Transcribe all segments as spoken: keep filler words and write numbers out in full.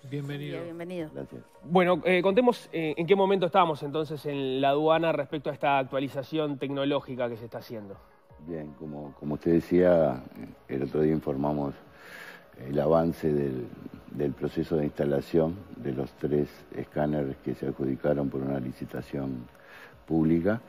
Bienvenido. Bienvenido. Gracias. Bueno, eh, contemos eh, en qué momento estamos entonces en la aduana respecto a esta actualización tecnológica que se está haciendo. Bien, como, como usted decía, el otro día informamos el avance del, del proceso de instalación de los tres escáneres que se adjudicaron por una licitación pública,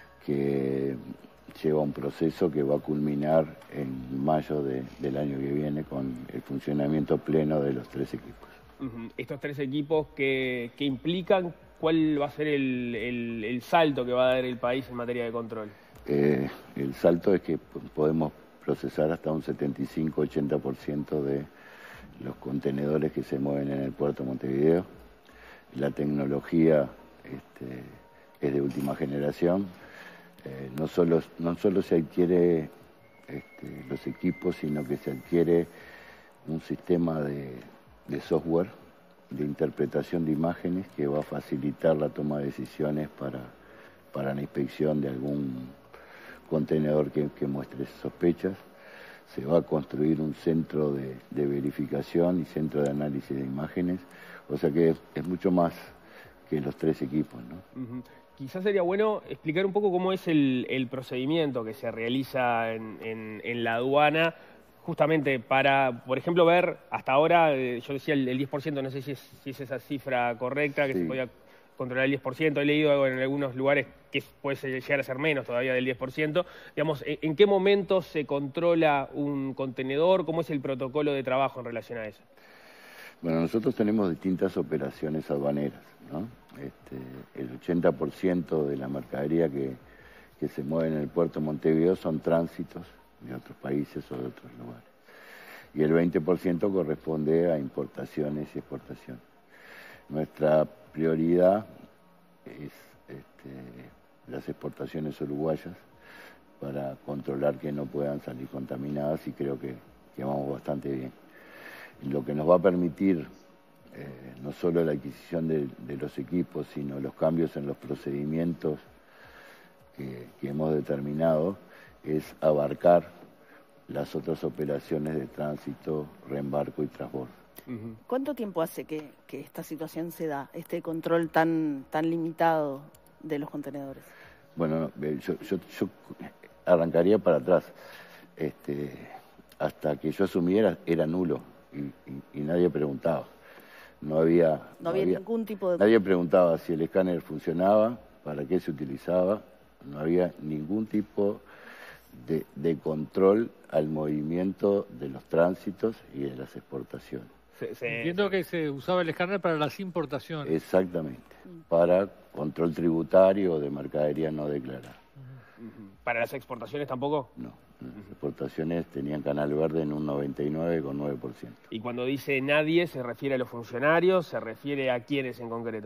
que lleva un proceso que va a culminar en mayo de, del año que viene con el funcionamiento pleno de los tres equipos. Uh-huh. Estos tres equipos que, que implican, ¿cuál va a ser el, el, el salto que va a dar el país en materia de control? Eh, el salto es que podemos procesar hasta un setenta y cinco a ochenta por ciento de los contenedores que se mueven en el puerto de Montevideo. La tecnología este, es de última generación. Eh, no, solo, no solo se adquiere este, los equipos, sino que se adquiere un sistema de, de software de interpretación de imágenes que va a facilitar la toma de decisiones para, para la inspección de algún contenedor que, que muestre sospechas. Se va a construir un centro de, de verificación y centro de análisis de imágenes, o sea que es, es mucho más que los tres equipos, ¿no? Uh-huh. Quizás sería bueno explicar un poco cómo es el, el procedimiento que se realiza en, en, en la aduana, justamente para, por ejemplo, ver hasta ahora, eh, yo decía el, el diez por ciento, no sé si es, si es esa cifra correcta, que sí se podía controlar el diez por ciento, he leído en algunos lugares que puede llegar a ser menos todavía del diez por ciento. Digamos, ¿en qué momento se controla un contenedor? ¿Cómo es el protocolo de trabajo en relación a eso? Bueno, nosotros tenemos distintas operaciones aduaneras, ¿no? Este, el ochenta por ciento de la mercadería que, que se mueve en el puerto de Montevideo son tránsitos de otros países o de otros lugares. Y el veinte por ciento corresponde a importaciones y exportaciones. Nuestra prioridad es este, las exportaciones uruguayas para controlar que no puedan salir contaminadas, y creo que, que vamos bastante bien. Lo que nos va a permitir eh, no solo la adquisición de, de los equipos, sino los cambios en los procedimientos que, que hemos determinado, es abarcar las otras operaciones de tránsito, reembarco y transbordo. Uh-huh. ¿Cuánto tiempo hace que, que esta situación se da, este control tan, tan limitado de los contenedores? Bueno, yo, yo, yo arrancaría para atrás. Este, hasta que yo asumiera era nulo y, y, y nadie preguntaba. No había, no, no había había ningún tipo de... Nadie preguntaba si el escáner funcionaba, para qué se utilizaba. No había ningún tipo de, de control al movimiento de los tránsitos y de las exportaciones. Se, se, Entiendo que se usaba el escáner para las importaciones. Exactamente, para control tributario de mercadería no declarada. Uh-huh. Uh-huh. ¿Para las exportaciones tampoco? No, las exportaciones tenían canal verde en un noventa y nueve coma nueve por ciento. Y cuando dice nadie, ¿se refiere a los funcionarios? ¿Se refiere a quiénes en concreto?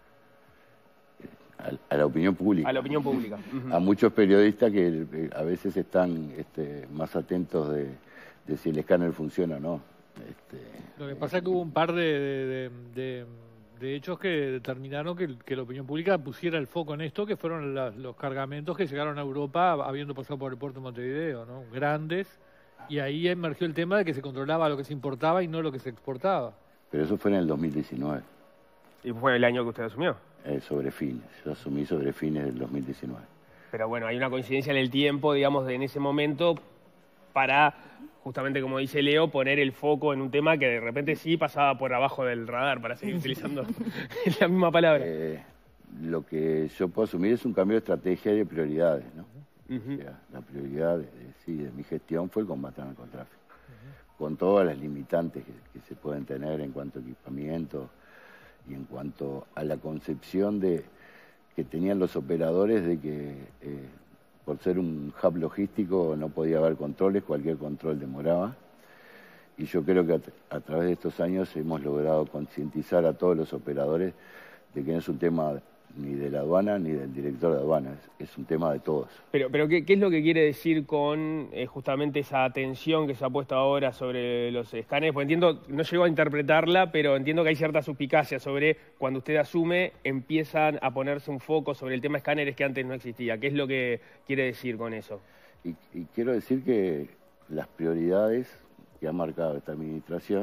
A, a la opinión pública. A la opinión pública. Uh-huh. A muchos periodistas que eh, a veces están este, más atentos de, de si el escáner funciona o no. Este, Lo que pasa es que hubo un par de, de, de, de hechos que determinaron que, que la opinión pública pusiera el foco en esto, que fueron la, los cargamentos que llegaron a Europa habiendo pasado por el puerto de Montevideo, ¿no? Grandes, y ahí emergió el tema de que se controlaba lo que se importaba y no lo que se exportaba. Pero eso fue en el dos mil diecinueve. ¿Y fue el año que usted asumió? Eh, sobre fines, yo asumí sobre fines del dos mil diecinueve. Pero bueno, hay una coincidencia en el tiempo, digamos, de en ese momento para, justamente como dice Leo, poner el foco en un tema que de repente sí pasaba por abajo del radar, para seguir utilizando la misma palabra. Eh, lo que yo puedo asumir es un cambio de estrategia y de prioridades, ¿no? Uh-huh. O sea, la prioridad de, de, sí, de mi gestión fue el combate al narcotráfico, uh-huh. con todas las limitantes que, que se pueden tener en cuanto a equipamiento y en cuanto a la concepción de que tenían los operadores de que eh, por ser un hub logístico no podía haber controles, cualquier control demoraba. Y yo creo que a, a través de estos años hemos logrado concientizar a todos los operadores de que no es un tema ni de la aduana ni del director de aduana, es, es un tema de todos. Pero, pero ¿qué, qué es lo que quiere decir con eh, justamente esa atención que se ha puesto ahora sobre los escáneres? Porque entiendo, no llego a interpretarla, pero entiendo que hay cierta suspicacia sobre cuando usted asume, empiezan a ponerse un foco sobre el tema escáneres que antes no existía. ¿Qué es lo que quiere decir con eso? Y, y quiero decir que las prioridades que ha marcado esta administración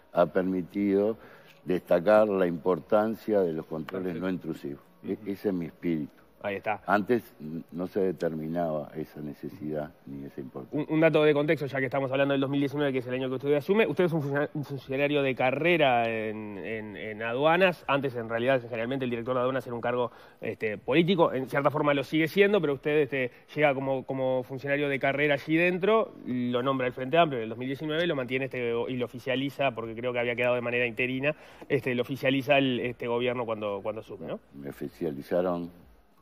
ha permitido destacar la importancia de los controles Perfecto. no intrusivos. E- ese es mi espíritu. Ahí está. Antes no se determinaba esa necesidad ni esa importancia. Un, un dato de contexto, ya que estamos hablando del dos mil diecinueve, que es el año que usted asume. Usted es un funcionario, un funcionario de carrera en, en, en aduanas. Antes, en realidad, generalmente el director de aduanas era un cargo este, político. En cierta forma lo sigue siendo, pero usted este, llega como, como funcionario de carrera allí dentro, lo nombra el Frente Amplio en el dos mil diecinueve, lo mantiene este, y lo oficializa, porque creo que había quedado de manera interina, este, lo oficializa el, este gobierno cuando, cuando asume, ¿no? Me oficializaron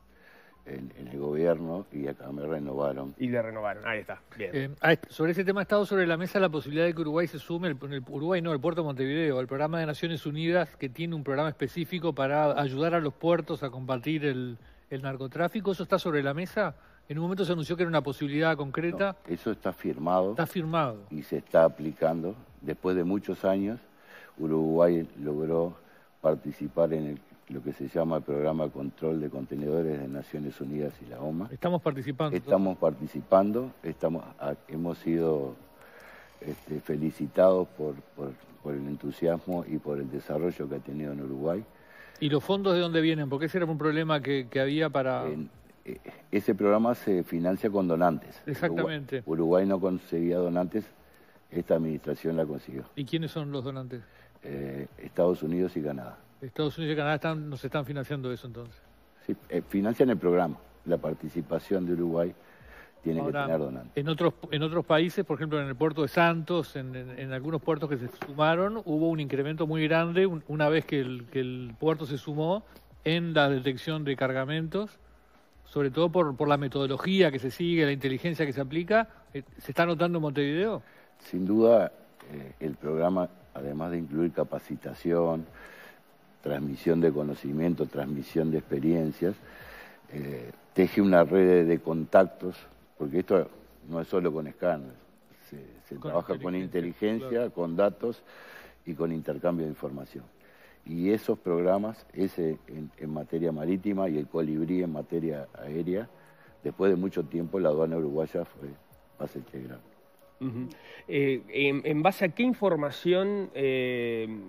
en, en el gobierno y acá me renovaron. Y le renovaron. Ahí está. Bien. Eh, ah, sobre ese tema ha estado sobre la mesa la posibilidad de que Uruguay se sume, el, el Uruguay no, el puerto de Montevideo, al programa de Naciones Unidas, que tiene un programa específico para ayudar a los puertos a combatir el, el narcotráfico. ¿Eso está sobre la mesa? En un momento se anunció que era una posibilidad concreta. No, eso está firmado. Está firmado. Y se está aplicando. Después de muchos años, Uruguay logró participar en el, lo que se llama el Programa de Control de Contenedores de Naciones Unidas y la O M A. Estamos participando. Estamos participando, estamos, a, hemos sido este, felicitados por, por, por el entusiasmo y por el desarrollo que ha tenido en Uruguay. ¿Y los fondos de dónde vienen? Porque ese era un problema que, que había para... En, eh, ese programa se financia con donantes. Exactamente. Uruguay, Uruguay no conseguía donantes, esta administración la consiguió. ¿Y quiénes son los donantes? Eh, Estados Unidos y Canadá. Estados Unidos y Canadá están, nos están financiando eso entonces. Sí, eh, financian el programa. La participación de Uruguay tiene Ahora, que tener donantes. En otros, en otros países, por ejemplo en el puerto de Santos, en, en, en algunos puertos que se sumaron, hubo un incremento muy grande un, una vez que el, que el puerto se sumó en la detección de cargamentos, sobre todo por, por la metodología que se sigue, la inteligencia que se aplica. ¿Se está notando en Montevideo? Sin duda, eh, el programa, además de incluir capacitación, transmisión de conocimiento, transmisión de experiencias, eh, teje una red de contactos, porque esto no es solo con escáneres, se, se Con trabaja con inteligencia, inteligencia, claro. con datos y con intercambio de información. Y esos programas, ese en, en materia marítima y el colibrí en materia aérea, después de mucho tiempo la aduana uruguaya fue base integral. Uh-huh. eh, en, ¿En base a qué información eh,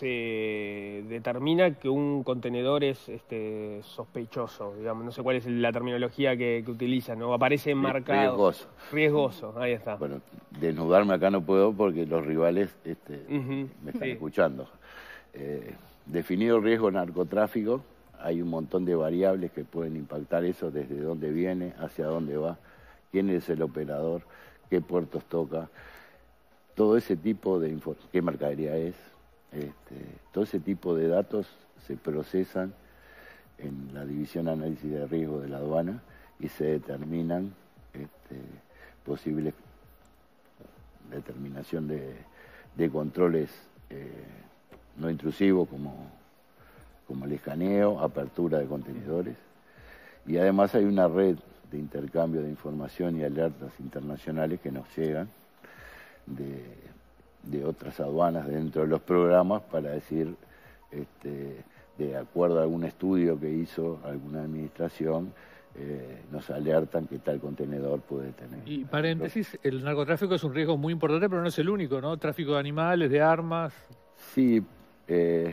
se determina que un contenedor es este, sospechoso? Digamos, no sé cuál es la terminología que, que utilizan, ¿no? Aparece marcado. Riesgoso. Riesgoso, ahí está. Bueno, desnudarme acá no puedo porque los rivales este, Uh-huh. me están Sí. escuchando. Eh, definido riesgo narcotráfico, hay un montón de variables que pueden impactar eso, desde dónde viene, hacia dónde va, quién es el operador, qué puertos toca, todo ese tipo de información, qué mercadería es, este, todo ese tipo de datos se procesan en la división de análisis de riesgo de la aduana y se determinan este, posibles determinación de, de controles eh, no intrusivos como, como el escaneo, apertura de contenedores, y además hay una red de intercambio de información y alertas internacionales que nos llegan de, de otras aduanas dentro de los programas para decir, este, de acuerdo a algún estudio que hizo alguna administración, eh, nos alertan que tal contenedor puede tener. Y paréntesis, el narcotráfico es un riesgo muy importante, pero no es el único, ¿no? Tráfico de animales, de armas. Sí, eh,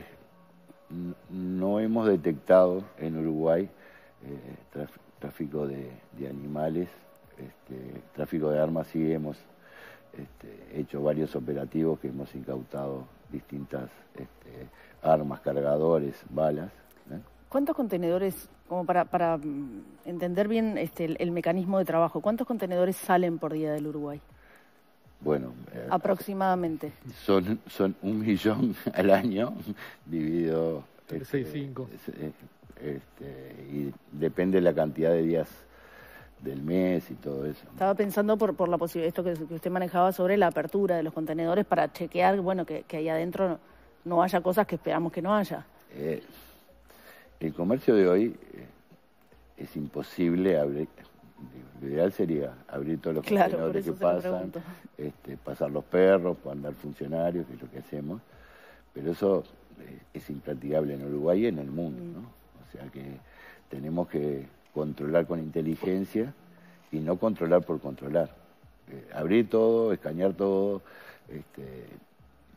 no hemos detectado en Uruguay eh, tráfico tráfico de, de animales, este, tráfico de armas, sí hemos este, hecho varios operativos que hemos incautado distintas este, armas, cargadores, balas. ¿eh? ¿Cuántos contenedores, como para, para entender bien este, el, el mecanismo de trabajo, cuántos contenedores salen por día del Uruguay? Bueno, eh, aproximadamente. Son, son un millón al año, dividido... Este, seis, cinco. Este, y depende de la cantidad de días del mes y todo eso. Estaba pensando por, por la posibilidad, esto que, que usted manejaba sobre la apertura de los contenedores para chequear, bueno, que, que ahí adentro no, no haya cosas que esperamos que no haya. Eh, el comercio de hoy eh, es imposible abrir. Lo ideal sería abrir todos los claro, contenedores que pasan, este, pasar los perros, andar funcionarios, que es lo que hacemos, pero eso eh, es impracticable en Uruguay y en el mundo, mm. ¿no? O sea que tenemos que controlar con inteligencia y no controlar por controlar. Eh, abrir todo, escanear todo, este,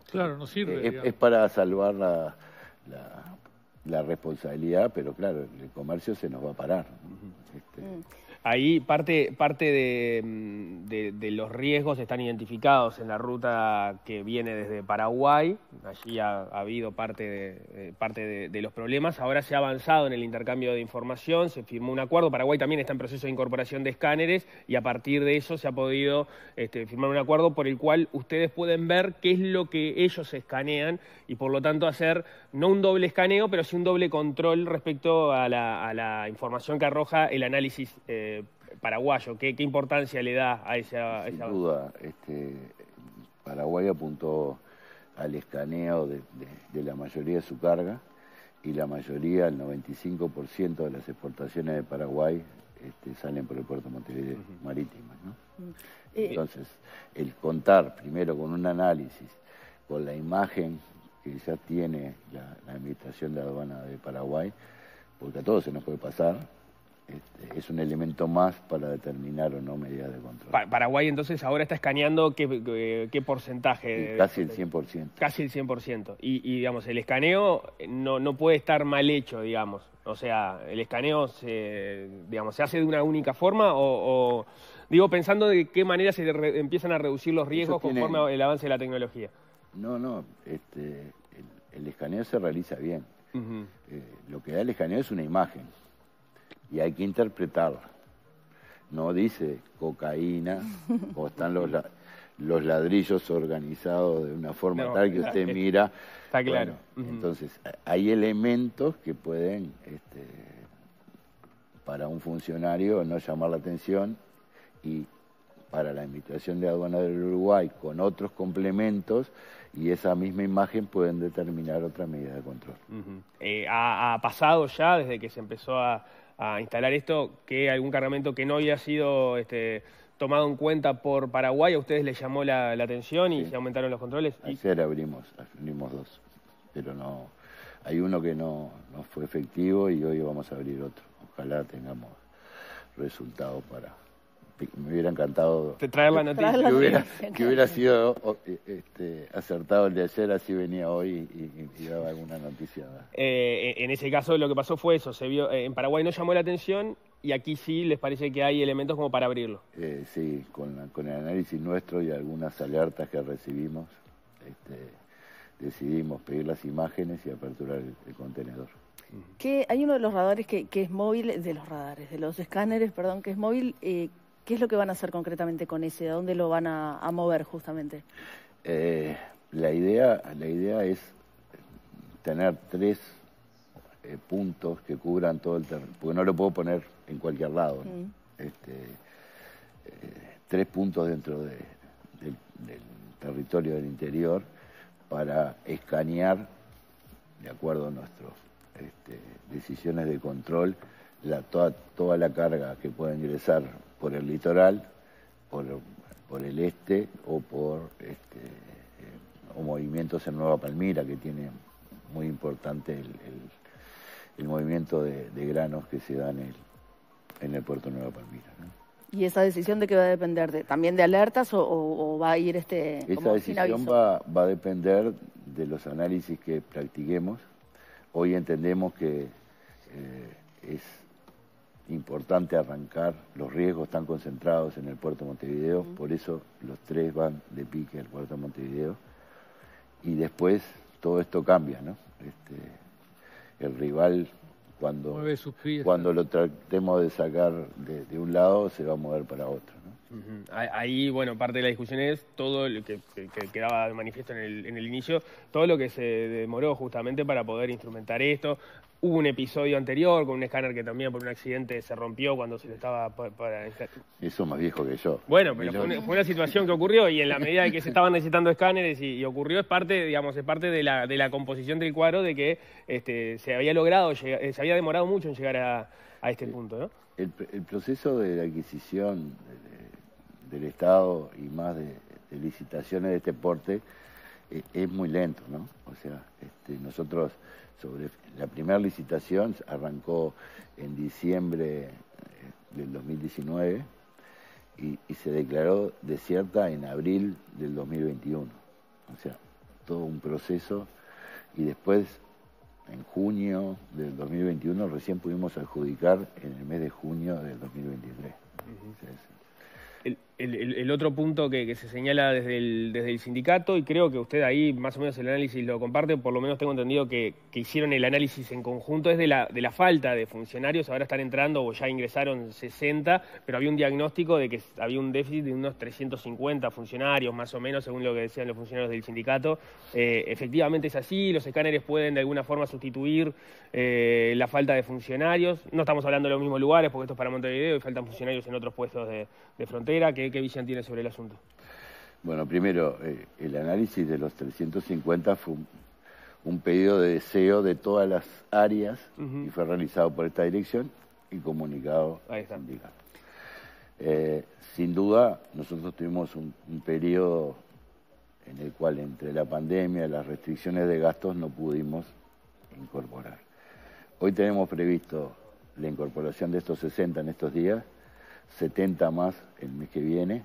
Claro, no sirve. Es, es para salvar la, la, la responsabilidad, pero claro, el comercio se nos va a parar. Uh-huh. este... Mm. Ahí parte, parte de, de, de los riesgos están identificados en la ruta que viene desde Paraguay. Allí ha, ha habido parte, de, parte de, de los problemas. Ahora se ha avanzado en el intercambio de información, se firmó un acuerdo. Paraguay también está en proceso de incorporación de escáneres y a partir de eso se ha podido este, firmar un acuerdo por el cual ustedes pueden ver qué es lo que ellos escanean y por lo tanto hacer no un doble escaneo, pero sí un doble control respecto a la, a la información que arroja el análisis eh, paraguayo. ¿Qué, ¿Qué importancia le da a esa...? Sin esa... duda, este, Paraguay apuntó al escaneo de, de, de la mayoría de su carga y la mayoría, el noventa y cinco por ciento de las exportaciones de Paraguay este, salen por el puerto de Montevideo, uh-huh. marítimas, ¿no? Uh-huh. Entonces, el contar primero con un análisis, con la imagen que ya tiene la, la Administración de Aduana de Paraguay, porque a todos se nos puede pasar, Este, es un elemento más para determinar o no medidas de control. Pa Paraguay entonces ahora está escaneando qué, qué, qué porcentaje. Sí, casi el cien por ciento. Casi el cien por ciento. Y, y digamos, el escaneo no, no puede estar mal hecho, digamos. O sea, el escaneo se, digamos, se hace de una única forma o, o digo, pensando de qué manera se re, empiezan a reducir los riesgos tiene... conforme el avance de la tecnología. No, no, este, el, el escaneo se realiza bien. Uh-huh. eh, lo que da el escaneo es una imagen. Y hay que interpretarla. No dice cocaína o están los, los ladrillos organizados de una forma no, tal que usted mira. Está claro. Bueno, uh-huh. Entonces, hay elementos que pueden, este, para un funcionario, no llamar la atención y para la Administración de Aduana del Uruguay, con otros complementos, y esa misma imagen pueden determinar otra medida de control. Uh-huh. eh, ha, ha pasado ya, desde que se empezó a... a instalar esto, que algún cargamento que no había sido este, tomado en cuenta por Paraguay, a ustedes les llamó la, la atención y sí. se aumentaron los controles. Ayer abrimos, abrimos dos, pero no, hay uno que no, no fue efectivo y hoy vamos a abrir otro. Ojalá tengamos resultados para... Me hubiera encantado Te traer la noticia. Que hubiera, que hubiera sido este, acertado el de ayer, así venía hoy y, y, y daba alguna noticia. Eh, en ese caso lo que pasó fue eso, se vio, eh, en Paraguay no llamó la atención y aquí sí les parece que hay elementos como para abrirlo. Eh, sí, con, la, con el análisis nuestro y algunas alertas que recibimos, este, decidimos pedir las imágenes y aperturar el, el contenedor. Que hay uno de los radares que, que es móvil, de los radares, de los escáneres, perdón, que es móvil. Eh, ¿Qué es lo que van a hacer concretamente con ese? ¿A dónde lo van a, a mover justamente? Eh, la idea, la idea es tener tres eh, puntos que cubran todo el terreno, porque no lo puedo poner en cualquier lado, ¿no? Mm. Este, eh, tres puntos dentro de, del, del territorio del interior para escanear, de acuerdo a nuestras este, decisiones de control, la, toda, toda la carga que pueda ingresar por el litoral, por, por el este o por este, eh, o movimientos en Nueva Palmira, que tiene muy importante el, el, el movimiento de, de granos que se da en el, en el puerto de Nueva Palmira, ¿no? ¿Y esa decisión de qué va a depender? de ¿También de alertas o, o, o va a ir este Esa decisión va, va a depender de los análisis que practiquemos. Hoy entendemos que eh, es importante arrancar, los riesgos están concentrados en el puerto de Montevideo, uh-huh. por eso los tres van de pique al puerto de Montevideo, y después todo esto cambia, ¿no? Este, el rival, cuando, cuando lo tratemos de sacar de, de un lado, se va a mover para otro, ¿no? Uh-huh. Ahí, bueno, parte de la discusión es todo lo que, que, que quedaba de manifiesto en el, en el inicio, todo lo que se demoró justamente para poder instrumentar esto. Hubo un episodio anterior con un escáner que también por un accidente se rompió cuando se le estaba... Para... Eso es más viejo que yo. Bueno, pero fue una, fue una situación que ocurrió y en la medida de que se estaban necesitando escáneres y, y ocurrió, es parte, digamos, es parte de la, de la composición del cuadro de que este, se había logrado, llegar, se había demorado mucho en llegar a, a este punto, ¿no? El, el proceso de adquisición de, del Estado y más de, de licitaciones de este porte eh, es muy lento, ¿no? O sea, este, nosotros... Sobre la primera licitación arrancó en diciembre del dos mil diecinueve y, y se declaró desierta en abril del dos mil veintiuno. O sea, todo un proceso y después, en junio del dos mil veintiuno, recién pudimos adjudicar en el mes de junio del dos mil veintitrés. Uh-huh. O sea, El, el, el otro punto que, que se señala desde el, desde el sindicato, y creo que usted ahí más o menos el análisis lo comparte, por lo menos tengo entendido que, que hicieron el análisis en conjunto, es de la, de la falta de funcionarios. Ahora están entrando o ya ingresaron sesenta, pero había un diagnóstico de que había un déficit de unos trescientos cincuenta funcionarios, más o menos, según lo que decían los funcionarios del sindicato. Eh, efectivamente es así, los escáneres pueden de alguna forma sustituir eh, la falta de funcionarios. No estamos hablando de los mismos lugares, porque esto es para Montevideo y faltan funcionarios en otros puestos de, de frontera. ¿Qué, ¿Qué visión tiene sobre el asunto? Bueno, primero, eh, el análisis de los trescientos cincuenta fue un, un pedido de deseo de todas las áreas uh-huh. y fue realizado por esta dirección y comunicado al sindicato. Eh, sin duda, nosotros tuvimos un, un periodo en el cual entre la pandemia y las restricciones de gastos no pudimos incorporar. Hoy tenemos previsto la incorporación de estos sesenta en estos días, setenta más el mes que viene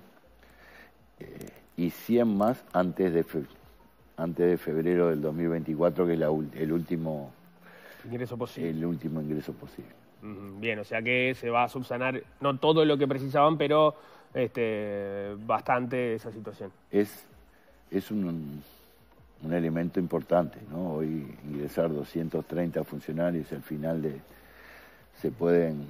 eh, y cien más antes de, fe, antes de febrero del dos mil veinticuatro, que es la, el, último, ingreso posible. el último ingreso posible. Bien, o sea que se va a subsanar, no todo lo que precisaban, pero este, bastante esa situación. Es, es un, un elemento importante, ¿no? Hoy ingresar doscientos treinta funcionarios y al final de, se pueden...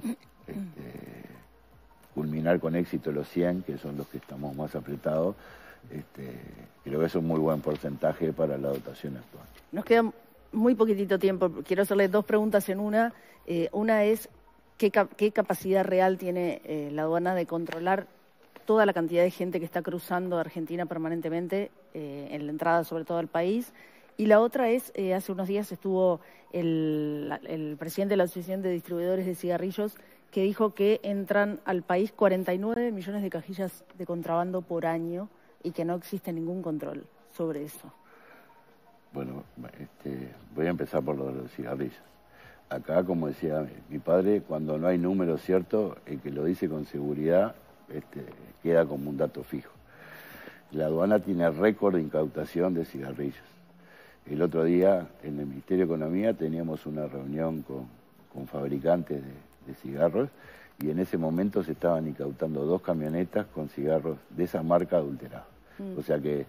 Este, culminar con éxito los cien, que son los que estamos más apretados. Este, creo que es un muy buen porcentaje para la dotación actual. Nos queda muy poquitito tiempo. Quiero hacerle dos preguntas en una. Eh, una es, ¿qué, cap qué capacidad real tiene eh, la aduana de controlar toda la cantidad de gente que está cruzando Argentina permanentemente eh, en la entrada, sobre todo al país? Y la otra es, eh, hace unos días estuvo el, el presidente de la Asociación de Distribuidores de Cigarrillos, que dijo que entran al país cuarenta y nueve millones de cajillas de contrabando por año y que no existe ningún control sobre eso. Bueno, este, voy a empezar por lo de los cigarrillos. Acá, como decía mi padre, cuando no hay números ciertos, el que lo dice con seguridad este, queda como un dato fijo. La aduana tiene récord de incautación de cigarrillos. El otro día, en el Ministerio de Economía, teníamos una reunión con, con fabricantes de, de cigarros y en ese momento se estaban incautando dos camionetas con cigarros de esa marca adulterados. Mm. O sea que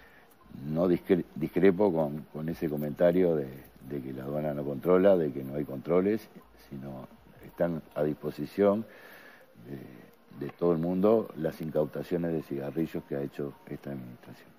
no discre discrepo con, con ese comentario de, de que la aduana no controla, de que no hay controles, sino están a disposición de, de todo el mundo las incautaciones de cigarrillos que ha hecho esta administración.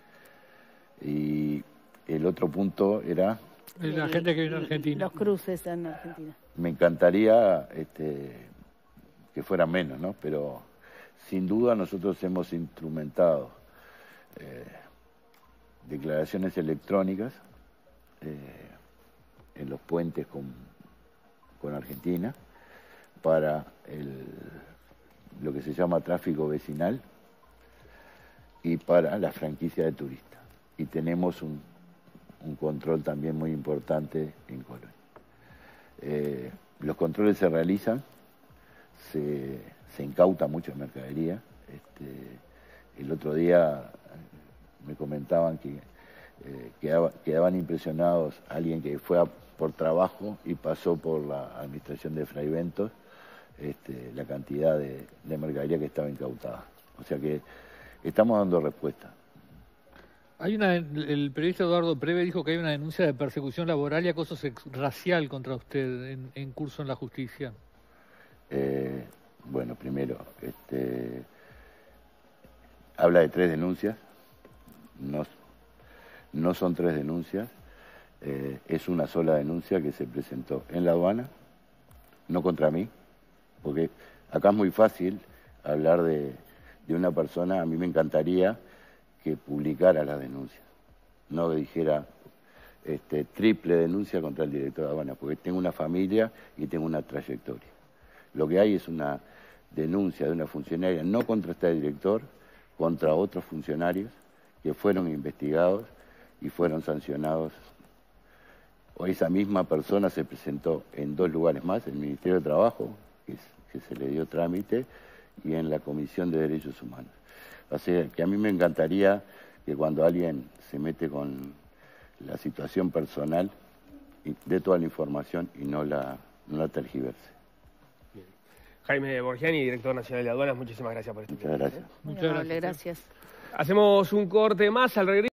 Y el otro punto era... La gente que viene a Argentina. Los cruces en Argentina. Me encantaría este, que fuera menos, ¿no? Pero sin duda nosotros hemos instrumentado eh, declaraciones electrónicas eh, en los puentes con, con Argentina para el, lo que se llama tráfico vecinal y para la franquicia de turistas. Y tenemos un, un control también muy importante en Colonia. Eh, los controles se realizan, se, se incauta mucha mercadería. Este, el otro día me comentaban que eh, quedaba, quedaban impresionados alguien que fue a, por trabajo y pasó por la administración de Fray Bentos, este, la cantidad de, de mercadería que estaba incautada. O sea que estamos dando respuesta. Hay una, el periodista Eduardo Preve dijo que hay una denuncia de persecución laboral y acoso racial contra usted en, en curso en la justicia. Eh, bueno, primero, este, habla de tres denuncias, no, no son tres denuncias, eh, es una sola denuncia que se presentó en la aduana, no contra mí, porque acá es muy fácil hablar de, de una persona. A mí me encantaría que publicara la denuncia, no que dijera este, triple denuncia contra el director de aduana, porque tengo una familia y tengo una trayectoria. Lo que hay es una denuncia de una funcionaria, no contra este director, contra otros funcionarios que fueron investigados y fueron sancionados. Hoy esa misma persona se presentó en dos lugares más, en el Ministerio de Trabajo, que, es, que se le dio trámite, y en la Comisión de Derechos Humanos. O sea, que a mí me encantaría que cuando alguien se mete con la situación personal, dé toda la información y no la, no la tergiverse. Bien. Jaime Borgiani, director nacional de aduanas, muchísimas gracias por este Muchas gracias. Muchas Muy amable, gracias. gracias. Hacemos un corte más al regreso.